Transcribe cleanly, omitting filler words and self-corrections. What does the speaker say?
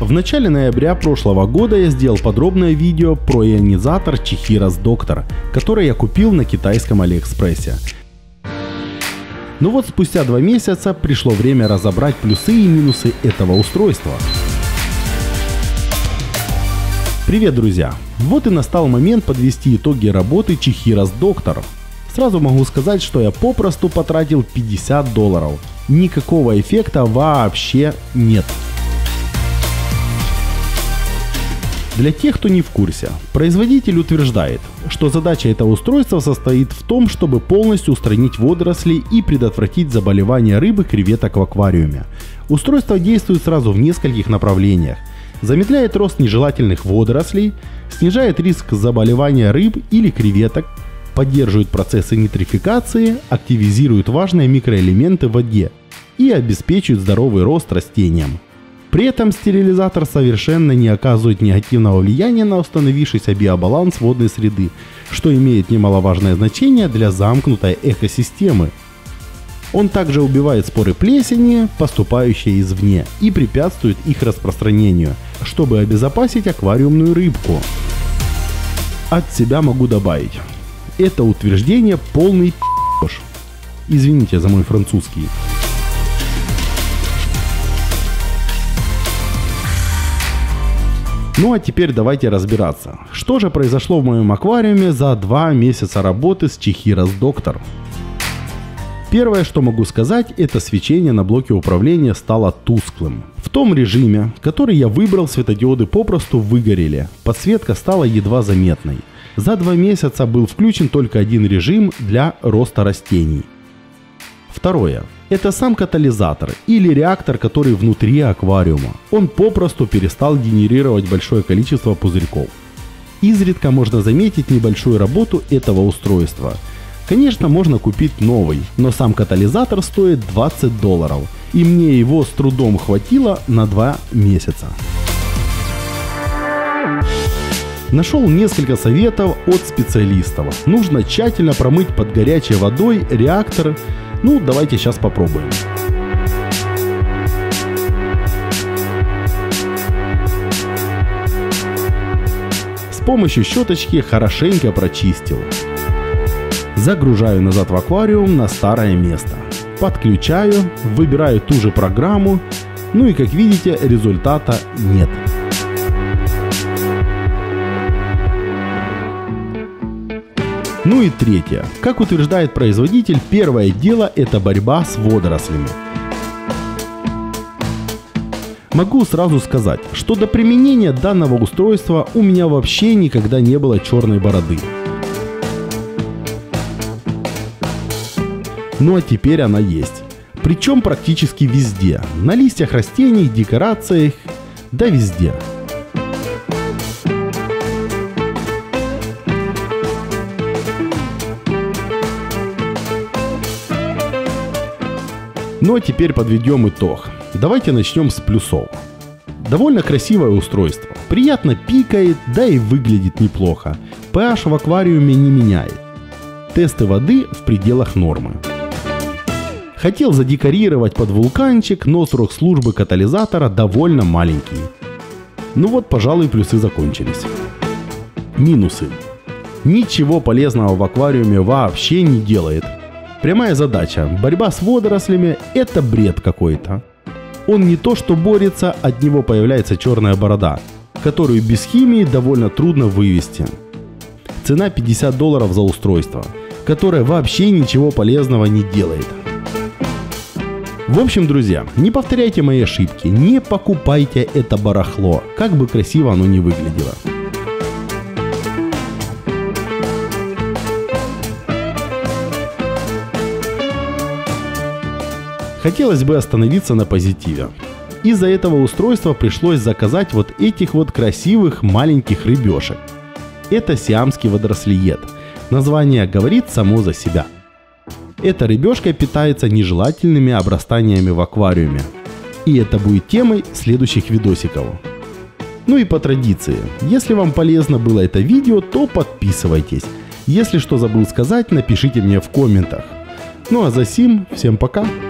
В начале ноября прошлого года я сделал подробное видео про ионизатор Chihira's Doctor, который я купил на китайском Алиэкспрессе. Но вот спустя 2 месяца пришло время разобрать плюсы и минусы этого устройства. Привет, друзья! Вот и настал момент подвести итоги работы Chihira's Doctor. Сразу могу сказать, что я попросту потратил $50. Никакого эффекта вообще нет. Для тех, кто не в курсе, производитель утверждает, что задача этого устройства состоит в том, чтобы полностью устранить водоросли и предотвратить заболевания рыб и креветок в аквариуме. Устройство действует сразу в нескольких направлениях. Замедляет рост нежелательных водорослей, снижает риск заболевания рыб или креветок, поддерживает процессы нитрификации, активизирует важные микроэлементы в воде и обеспечивает здоровый рост растениям. При этом стерилизатор совершенно не оказывает негативного влияния на установившийся биобаланс водной среды, что имеет немаловажное значение для замкнутой экосистемы. Он также убивает споры плесени, поступающие извне, и препятствует их распространению, чтобы обезопасить аквариумную рыбку. От себя могу добавить. Это утверждение полный пи***ш. Извините за мой французский. Ну а теперь давайте разбираться, что же произошло в моем аквариуме за 2 месяца работы с Chihira's Doctor. Первое, что могу сказать, это свечение на блоке управления стало тусклым. В том режиме, который я выбрал, светодиоды попросту выгорели, подсветка стала едва заметной. За 2 месяца был включен только один режим для роста растений. Второе. Это сам катализатор или реактор, который внутри аквариума. Он попросту перестал генерировать большое количество пузырьков. Изредка можно заметить небольшую работу этого устройства. Конечно, можно купить новый, но сам катализатор стоит $20, и мне его с трудом хватило на 2 месяца. Нашел несколько советов от специалистов. Нужно тщательно промыть под горячей водой реактор. Ну, давайте сейчас попробуем. С помощью щеточки хорошенько прочистил. Загружаю назад в аквариум на старое место. Подключаю, выбираю ту же программу. Ну и как видите, результата нет. Ну и третье. Как утверждает производитель, первое дело это борьба с водорослями. Могу сразу сказать, что до применения данного устройства у меня вообще никогда не было черной бороды. Ну а теперь она есть. Причем практически везде. На листьях растений, декорациях, да везде. Ну а теперь подведем итог. Давайте начнем с плюсов. Довольно красивое устройство. Приятно пикает, да и выглядит неплохо. pH в аквариуме не меняет. Тесты воды в пределах нормы. Хотел задекорировать под вулканчик, но срок службы катализатора довольно маленький. Ну вот, пожалуй, плюсы закончились. Минусы. Ничего полезного в аквариуме вообще не делает. Прямая задача – борьба с водорослями – это бред какой-то. Он не то что борется, от него появляется черная борода, которую без химии довольно трудно вывести. Цена $50 за устройство, которое вообще ничего полезного не делает. В общем, друзья, не повторяйте мои ошибки, не покупайте это барахло, как бы красиво оно ни выглядело. Хотелось бы остановиться на позитиве. Из-за этого устройства пришлось заказать вот этих вот красивых маленьких рыбешек. Это сиамский водорослиед. Название говорит само за себя. Эта рыбешка питается нежелательными обрастаниями в аквариуме. И это будет темой следующих видосиков. Ну и по традиции, если вам полезно было это видео, то подписывайтесь. Если что забыл сказать, напишите мне в комментах. Ну а за сим, всем пока!